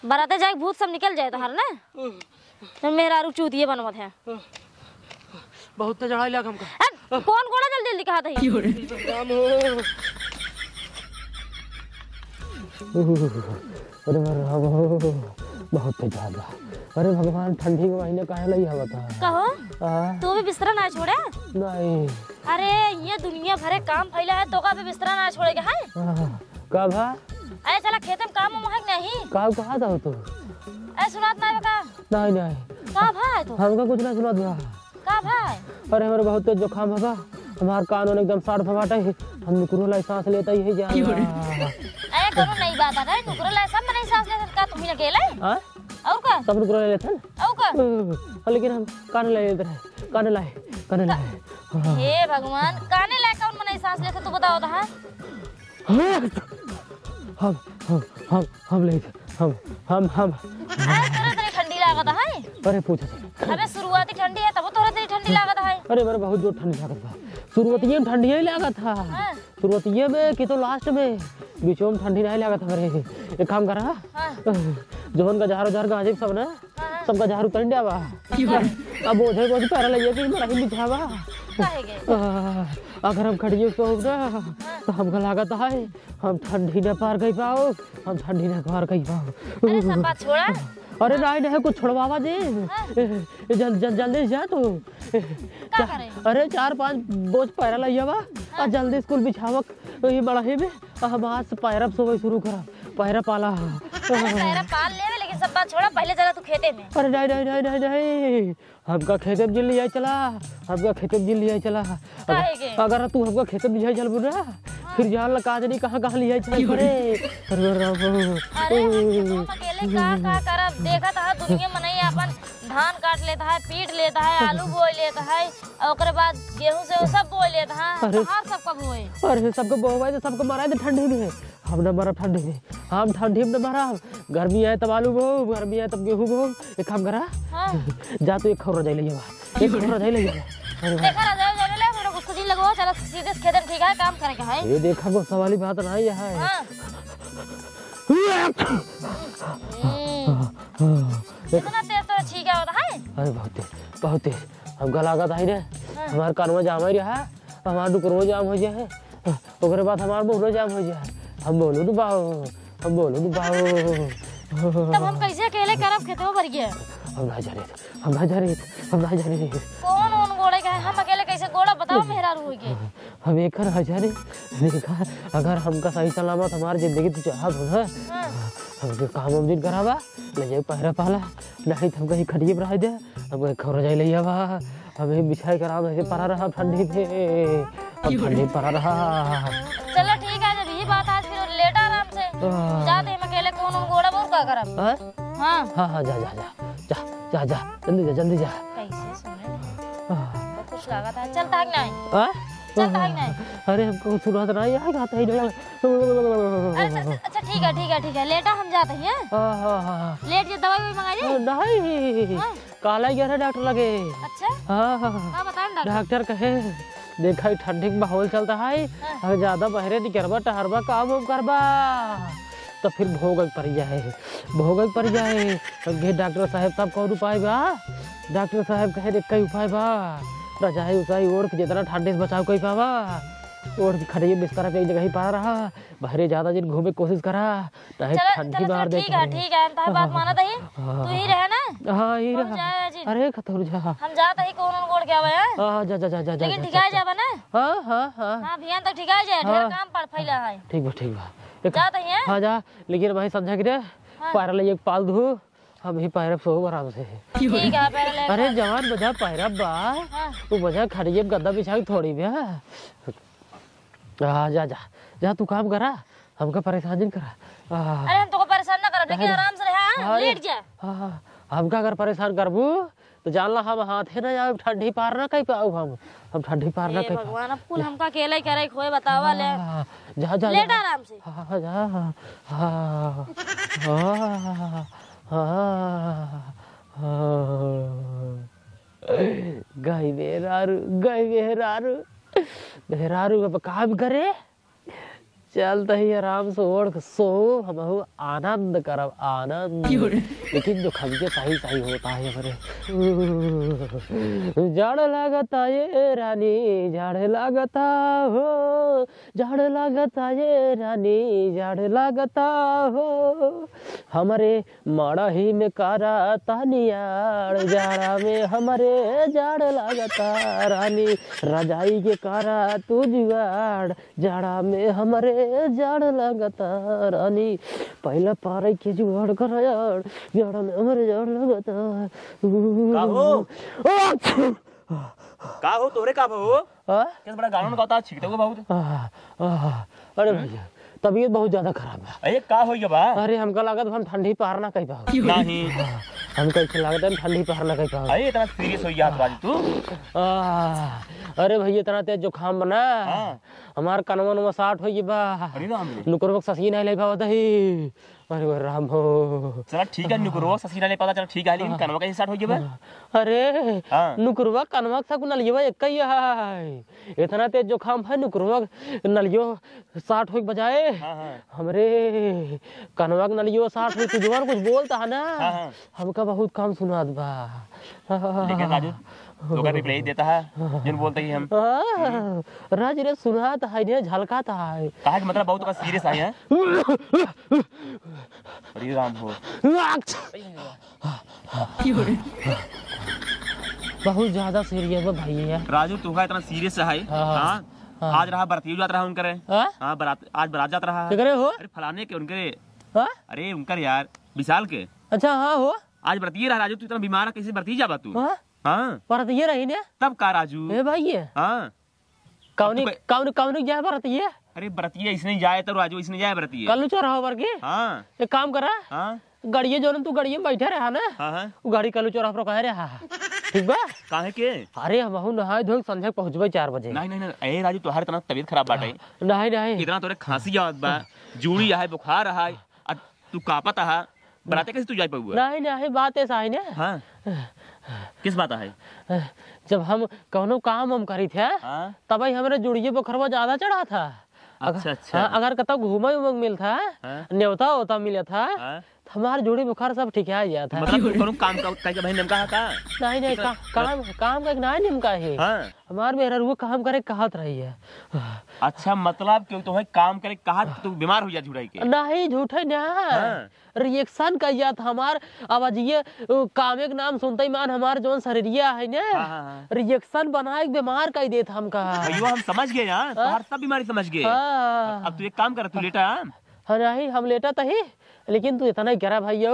बराते जाके भूत सब निकल जाए तो हर ना तो मेरा रु चूतिए बनवत है बहुत चढ़ाई लगा हमका कौन कोड़ा जल्दी जल्दी कहा था अरे बहुत ज्यादा। अरे भगवान ठंडी के महीने काहे लई हवा था कहो तू भी बिस्तरा ना छोड़े नहीं। अरे ये दुनिया भरे काम फैला है तो का भी बिस्तरा ना छोड़ेगा है का भा अरे चला खेत में काम है नहीं का कहा था तू अरे सुनात ना का नहीं नहीं का भाई तो हमका कुछ ना सुनात बा का भाई अरे हमारे बहुत तेज जुकाम है बा हमार कान एकदम साड़ फमाटा है हम नुकुरो सांस लेता ही जा अरे करो नहीं बात है नुकुरो ला सब नहीं सांस लेता का तुम ही अकेले हां और का सब नुकुरो ले लेते और का लेकिन हम कान ले लेते रहे कान लाए हे भगवान काने ला कौन नहीं सांस लेते तू बताओ तो हम ले हम तेरे ठंडी लागत है अरे पूछ अबे शुरुआती ठंडी है तब तोरा तेरी ठंडी लागत है अरे मेरे बहुत जोर ठंडी लागत था शुरुआती में ठंडी ही लागत था शुरुआती में कि तो लास्ट में बीचों में ठंडी नहीं लागत मेरे एक काम करा जोन का जहर गाजे सब ना सबका जहर उतर दियावा अब ओझे को पैरा ले कि मेरा ही बिछावा अगर हम खड़िए तो ना तो हमको लागत है हम ठंडी न पार गई पाओ हम ठंडी न पार गई पाओ अरे सब बात छोड़ा अरे नहीं कुछ छोड़वावा दे जल्दी जा तू अरे 4-5 बोझ पैरा लियावा और जल्दी स्कूल बिछावक ये बड़ा ही में हम आज से पैरा सोवे शुरू करा पैरा पाला पैरा पाल ले लेकिन सब बात छोड़ा पहले जरा तू खेते में अरे नहीं हमका खेते में जिल लिया चला हमका खेते में जिल लिया चला अगर तू हमका खेते में लिया चल बुरा फिर जान लगा नहीं कहाँ लिया चल पड़े अरे अकेले का करब देखा था दुनिया में नहीं अपन धान काट लेता है पीट लेता है आलू बो लेता है और उसके बाद गेहूं से सब बो लेता है हर सबका बोए अरे सबको बोए तो सबको मरा दे ठंडी में हम न मरा ठंडी में हम ठंडी में मरा गर्मी है तब आलू बो गर्मी है तब गेहूं बो एक काम करा जा तू एक खौरा जाई ले देखा रजाई जाने ले मेरे को कुछ नहीं लगवा चला सीधे खेत में ठीक है काम करेगा है ये देखा को सवाली बात नहीं है इतना तेज तो ठीक है होता है अरे बहुत तेज हमका लागत है रे हमार कानवा जाम है रहा हमार दुकरो जाम हो जाए ओकरे बाद हमार बोलो जाम हो जाए हम बोलो डुबाओ तब हम कैसे अकेले करब खेतों भर गया हम ना जा रहे कौन गोड़े का है हम अकेले कैसे गोड़ा बताओ मेरा रू के हम एक हजारे देखा अगर हमका सही सलामत हमारी जिंदगी तो चाहत हो ना हमके काम दिन करावा ले जाए पहरा पाला नहीं तो हम कहीं खड़िए पर दे हम खबर जाए ले आवा हमें बिछाई करा ऐसे पड़ा रहा ठंडी में ठंडी पड़ा रहा चलो ठीक है जब ये बात आज फिर लेट आराम से जाते हम अकेले कौन गोड़ा बोल का करब हां जा जल्दी जा कैसे सुने कुछ लगा था चलता है नहीं अरे हमको सुनात नहीं आएगा आता ही अच्छा ठीक है लेटा हम जाते हैं लेट के दवाई मंगा नहीं काला गया था डॉक्टर लगे अच्छा हाँ बताएं डॉक्टर कहे देखा ठंडी का माहौल चलता है अगर ज्यादा बहरे नहीं करबा टहरबा काम करबा तो फिर भोगल पड़ जाए डॉक्टर साहब तब कौन उपाय बा डॉक्टर साहब कहे कई उपाय बा रजाई ओढ़ के जितना ठंडे से बचाव कई पावा ओढ़ के खड़िए बिस्तर कई जगह ही पा रहा बहरे ज्यादा दिन घूमे कोशिश करा ठंडी मार दे ठीक है तार बात माना दही तू ही रहे ना हां ही रहा अरे खतौर जा हम जात ही कौन गोड़ के आवे हां जा लेकिन ठिकाए जाबा ना हां भियान तक ठिकाए जाए ढेर काम पड़ फैला है ठीक बा जात ही हां जा लेकिन भाई समझा कि रे पैरा ले एक पाल दू हम ही पैरब सो आराम से ठीक है पैर ले अरे जवान बजा पैरब बा तू बजा खड़िए गद्दा बिछा थोड़ी भी जा तू काम करा हमका परेशान नहीं करा अरे हम तो परेशान ना कर लेकिन आराम से रहा लेट जा हमका अगर परेशान करबू तो जानला हम हाथे ना जाए ठंडी पार ना कहीं पाऊ हम ठंडी पार ना कहीं भगवान अब कुल हमका अकेले करे खोए बतावा ले जा लेट आराम से गाय बेरारू अब काम करे चल तही आराम से ओढ़ सो हम आनंद करब आनंद। लेकिन जो खमके सही सही होता है हमारे। जड़ लगता ये रानी जड़ लगता हो, जड़ लगता ये रानी जड़ लगता हो, हमारे माड़ा ही में कारा तानियाड़, जाड़ा में हमारे जड़ लगता रानी, रजाई के कारा तू जुगाड़, जाड़ा में हमारे जड़ लगता रानी, पहला पारे के जुगाड़ कर यार, जाड़ा में हमारे जड़ लगता। का हो तोरे का हो कैसे बड़ा गाना गाता छिकते हो बहुत। अरे भैया तबीयत बहुत ज्यादा खराब है। अरे का हो गया बा? अरे हमका लागत हम ठंडी पहाड़ना कहीं पाओ नहीं हम कैसे लागत है ठंडी पहाड़ना कहीं पाओ। अरे इतना सीरियस हो गया बाजी तू? अरे भैया इतना तेज जुकाम बना हमार कनवा नुमा 60 हो गई बा। अरे राम रे नुकुर ससी नहीं ले पावत ही। अरे वो राम हो चला ठीक है नुकुरवा ससीना ले पता चला ठीक है लेकिन कनवा का स्टार्ट हो गया बा। अरे नुकुरवा कनवा तक नलियो एक ही है। इतना तेज जुकाम है नुकुरवा नलियो 60 हो बजाए हमरे कनवा नलियो 60 हो तुझवान कुछ बोलता है ना हमका बहुत कम सुनात बा। लेकिन राजू तो का रिप्लाई देता है जिन बोलते ही हम राज रे सुनाता है ने झलकाता है कहा मतलब बहुत का सीरियस आई है। अरे राम हो बहुत ज्यादा सीरियस है भैया। राजू तू का इतना सीरियस है? हां आज रहा बराती जात रहा उनकरे। हां बारात आज बारात जात रहा करे हो? अरे फलाने के उनके अरे उनकर यार विशाल के। अच्छा हाँ हो आज बराती रहा। राजू तू इतना बीमार है कैसे बराती जाबा तू? हाँ पर ये रही ने तब का राजू ए भाई हाँ कौन कौन कौन जाए बरतिए? अरे बरतिए इसने जाए तो राजू इसने जाए बरतिए कल चोरा बर के। हाँ एक काम करा गाड़िए जो तू गाड़िए में बैठे रहा ना वो गाड़ी कल चोरा पर कह रहा ठीक बा काहे के? अरे हम नहाए धोए संध्या पहुंचबे 4 बजे। नहीं नहीं ए राजू तोहार इतना तबीयत खराब बाटे। नहीं नहीं इतना तोरे खांसी आवत बा जूड़ी है बुखार है तू कापत है बराते कैसे तू जाए पाऊ? नहीं नहीं बात ऐसा है ना। हाँ किस बात है? जब हम कौनो काम हम करी थे तब हमारे जुड़िए बुखरवा ज्यादा चढ़ा था। अच्छा अच्छा अगर कतौ घूमे उमंग मिल था न्योता होता मिला था हमारे जुड़ी बुखार सब ठीक आ गया था। मतलब काम का भाई नेमका है का? नहीं नहीं काम काम का नहीं नेमका है। हमार मेरा वो काम करे कहत रही है। अच्छा मतलब क्यों तो है काम करे कहा तू बीमार हो जा झूठाई के? नहीं झूठे ना रिएक्शन कर जात हमार आवाज ये काम एक नाम सुनते ही मान हमार जोन शरीरिया है ना रिएक्शन बनाए बीमार कर देत हमका। भैया हम समझ गए यार तोहर सब बीमारी समझ गए। अब तू एक काम कर तू लेटा। हाँ नहीं हम लेटा तो ही लेकिन तू इतना ही करा भाई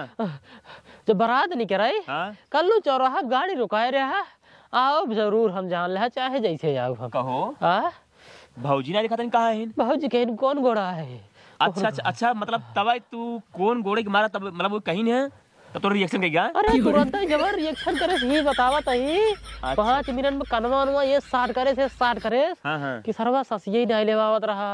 जब बारात नहीं कराई कल नु चौराहा गाड़ी रुकाए रहा आओ जरूर हम जान ले चाहे जैसे जाओ हम कहो। भौजी ना दिखा कहा है भौजी कहीं कौन घोड़ा है? अच्छा अच्छा अच्छा मतलब तब तू कौन घोड़े के मारा तब मतलब वो कहीं है तब तो रिएक्शन कर गया? अरे तुरंत जब रिएक्शन करे ही बतावा तही 5 मिनट में कनवा अनुवा ये स्टार्ट करे से स्टार्ट करे कि सरवा ससिए ही नहीं लेवावत रहा।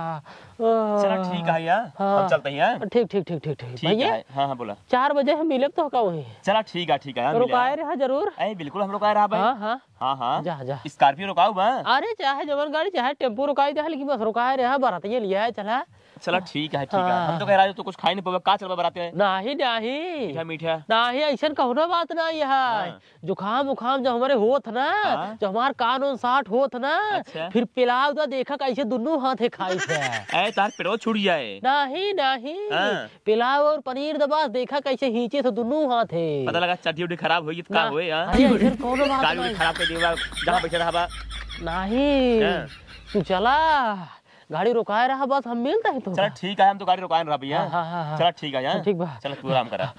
चला ठीक है यार हम चलते हैं। ठीक ठीक ठीक ठीक ठीक भैया हाँ बोला 4 बजे हम मिले तो का वही। चला ठीक है रुकाए रहा जरूर। बिल्कुल हम रुकाए रहा भाई। हाँ हाँ हाँ जा जा स्कॉर्पियो रुकाओ बा। अरे चाहे जबर गाड़ी चाहे टेम्पो रुकाई दे लेकिन बस रुकाए रहा बारात ये लिया है चला। चला ठीक है हम तो कह रहा तो कुछ खाई नहीं पावे का चलबा बराते हैं? नहीं नहीं मीठा नहीं ऐसा कहना बात नहीं है। जुकाम उखाम जब हमारे होत ना जब हमार कान उन 60 होत ना फिर पिलाव तो देखा कैसे दोनों हाथे खाई थे ए तार पेड़ो छूट जाए। नहीं नहीं पिलाव और पनीर दबा देखा कैसे हींचे थे दोनों हाथे। पता लगा चड्डी उड्डी खराब हुई का हुए अरे कौन बात गाड़ी खराब कर दिया जहां बैठा रहा बा। नहीं तू चला गाड़ी रुकाए रहा बस हम मिलता है तो। चल ठीक है हम तो गाड़ी रुकाए रहा भैया। चल ठीक है यार ठीक बा चल तू आराम करा।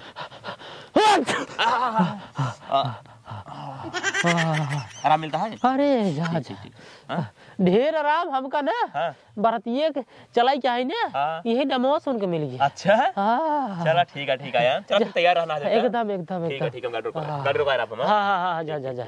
आराम मिलता है? अरे जा जा ढेर आराम हमका ना बरतिए चलाई चाहिए ना यही नमो सुन के मिल गया। अच्छा चला ठीक है यार चल तैयार रहना है एकदम एकदम ठीक है गाड़ी रुकाए रहा। हाँ जा जा जा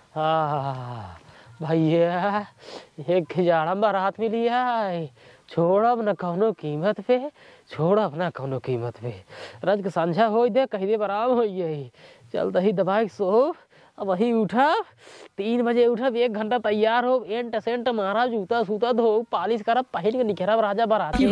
भैया एक खिजाड़ा बारात मिली है छोड़ब न कौनो कीमत पे छोड़ब न कौनो कीमत पे रज के संझा हो दे कहीं दे बराम हो चल दही दबाई सो अब वही उठब 3 बजे उठब 1 घंटा तैयार हो एंट सेंट मारा जूता सूता धो पालिश करब पहिन के निखरब राजा बराती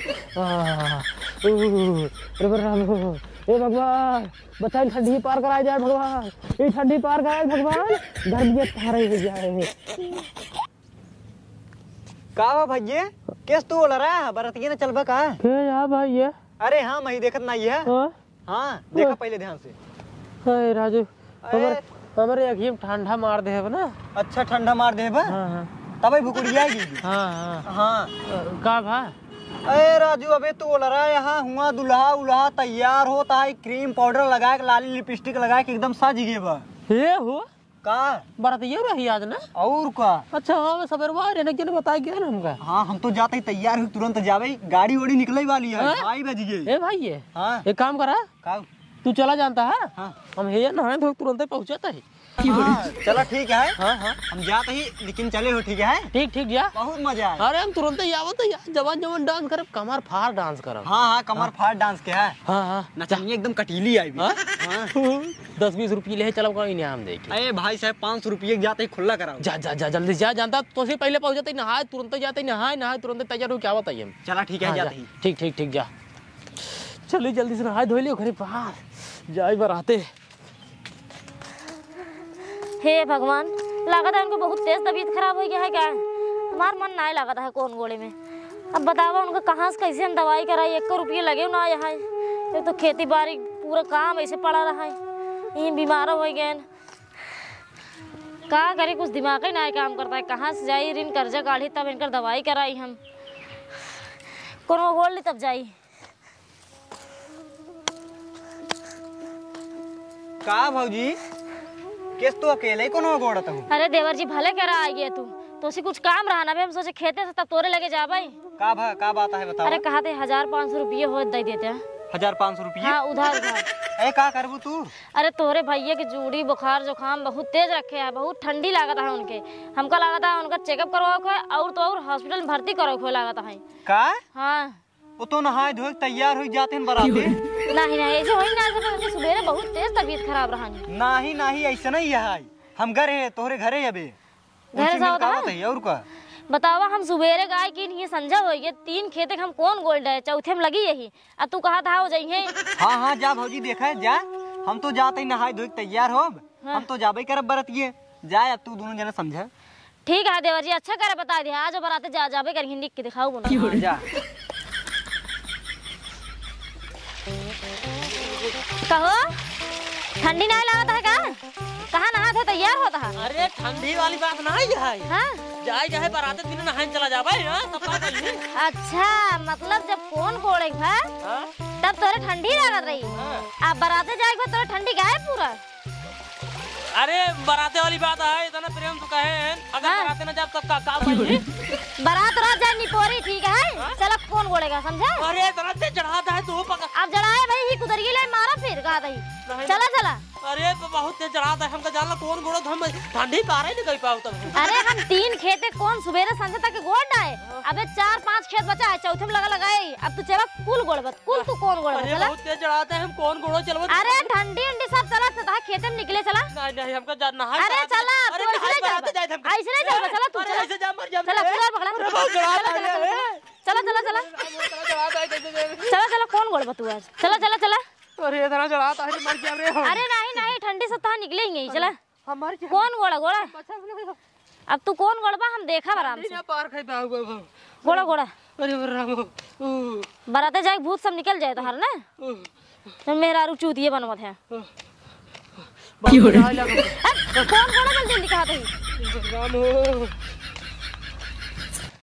ए भगवान बच्चा ठंडी पार कराया जाए भगवान ये ठंडी पार कराए भगवान गर्मी पार हो जाए का भैया केस तू बोल रहा बरतिया ने चलबा का के या भाई ये अरे हाँ मैं देखत नहीं है हाँ देखा पहले ध्यान से हाय राजू हमारे अखीम ठंडा मार दे है ना अच्छा ठंडा मार दे बा हां तब भुकुड़ी आएगी हां हाँ का भा अरे राजू अबे तू बोल रहा है यहाँ हुआ दुल्हा उल्हा तैयार होता है क्रीम पाउडर लगा के लाली लिपस्टिक लगा के एकदम सज गए बा ये हो का बरात ये रही आज ना और का अच्छा हाँ सवेरवा रहने के लिए बताया गया ना हमका हाँ हम तो जाते ही तैयार हुई तुरंत जावे गाड़ी वाड़ी निकले वाली है 2 बज गए ए भाई ये हाँ एक काम करा का तू चला जानता है हाँ हम हे नहाए धो तुरंत पहुंचाता है हाँ, चलो ठीक है हाँ हाँ हम जाते ही लेकिन चले हो ठीक है ठीक ठीक जा बहुत मजा आया अरे हम तुरंत ही आवत है जवान जवान डांस करब कमर फाड़ डांस करब हाँ हाँ कमर फाड़ डांस के है हाँ हाँ नचनिया एकदम कटीली आई भी हाँ? हाँ 10-20 रुपये ले चलो कोई इनाम दे के अरे भाई साहब 500 रुपये जाते ही खुला कराओ जा जा जा जल्दी जा जानता तो से पहले पहुंच जाते नहाए तुरंत जाते नहाए तुरंत तैयार हो क्या बताइए हम चला ठीक है जाते ही ठीक ठीक ठीक जा चलिए जल्दी से नहाए धो लियो घरे बाहर जाए बराते हे भगवान लागत है उनको बहुत तेज तबीयत खराब हो गया है क्या हमार मन नहीं लागत है कौन गोले में अब बतावा उनको कहाँ से कैसे हम दवाई कराई 1 रुपये लगे ना यहाँ ये तो खेती बाड़ी पूरा काम ऐसे पड़ा रहा है यहीं बीमार हो गए का करे कुछ दिमाग ही नहीं काम करता है कहाँ से जाई ऋण कर्जा काढ़ी तब इनकर दवाई कराई हम कोनो गोल ली तब जाई का भौजी केस तो अकेले ही कोनो गोड़त हूँ अरे देवर जी भले करा आई गए तू तो उसी कुछ काम रहा ना हम सोचे खेते से तब तोरे लगे जा भाई का बात है बताओ अरे कहा थे 1500 रुपये हो दे देते हैं 1500 रुपये हाँ उधार उधार ए का करबू तू अरे तोरे भैया की जूड़ी बुखार जुकाम बहुत तेज रखे है बहुत ठंडी लागत है उनके हमको लागत है उनका चेकअप करवाओ है और तो और हॉस्पिटल में भर्ती करो लागत है का हाँ वो तो नहाए धोए तैयार हो जाते हैं बराते नहीं ऐसे हो ही ना सकते सुबह बहुत तेज तबीयत खराब रहा नहीं ऐसा नहीं है हम घर है तोहरे घरे अबे घर से होता है और का बतावा हम सुबेरे गाय की नहीं समझा हो ये 3 खेते हम कौन गोल्ड है चौथे में लगी यही अब तू कहा था हो जाइए हाँ जा भौजी देखा है जा हम तो जाते ही नहाए धोए तैयार हो हम तो जाबे करब बरतिए जाए अब तू दोनों जना समझा ठीक है देवर जी अच्छा करे बता दिया आज बराते जाबे कर हिंदी के दिखाओ जा कहो ठंडी नहीं लगता है का कहाँ नहा थे तैयार होता है अरे ठंडी वाली बात नहीं है हाँ? जाए बराते दिन नहाने चला जा भाई तब का कहिए अच्छा मतलब जब कौन कोड़े तब तोरे ठंडी लागत रही अब बराते जाए तोरे ठंडी गायब पूरा अरे बराते वाली बात है इतना प्रेम तो कहे अगर बराते न जब तक का भाई बारात रात जाए निपोरी ठीक है चलो कौन गोड़ेगा समझा अरे इतना से चढ़ाता है तू पका अब जड़ाए भाई ही कुदर गिले मारा फिर कहा था चला अरे बहुत तेज चढ़ाता है हमका जानला कौन गोड़ो हम ठंडी पारे नहीं कह पाओ तब अरे हम 3 खेते कौन सुबेरे संझे तक गोड़ डाए अबे 4-5 खेत बचा है चौथे में लगाए अब तू चला कुल गोड़बत कुल तू कौन गोड़बत चला बहुत तेज चढ़ाता है हम कौन गोड़ो चलबो अरे ठंडी अंडी सब चला था खेते में निकले चला नहीं हमका जानना है अरे चला तू ऐसे नहीं चल चला तू चला ऐसे जा मर जा चला पूरा पकड़ा चला कौन गोड़बत तू आज चला अरे इतना चढ़ाता है मर जा रे अरे नहीं ठंडी से तो निकलेंगे ही चला हम मर जा कौन गोड़ा अब तू कौन गोड़बा हम देखा आराम से पार खाई बाबू गोड़ा अरे राम बराते जाए भूत सब निकल जाए तो हर ना तो मेरा आरू चूतिए बनवत है कौन कौन गोड़ा जल्दी दिखा दे राम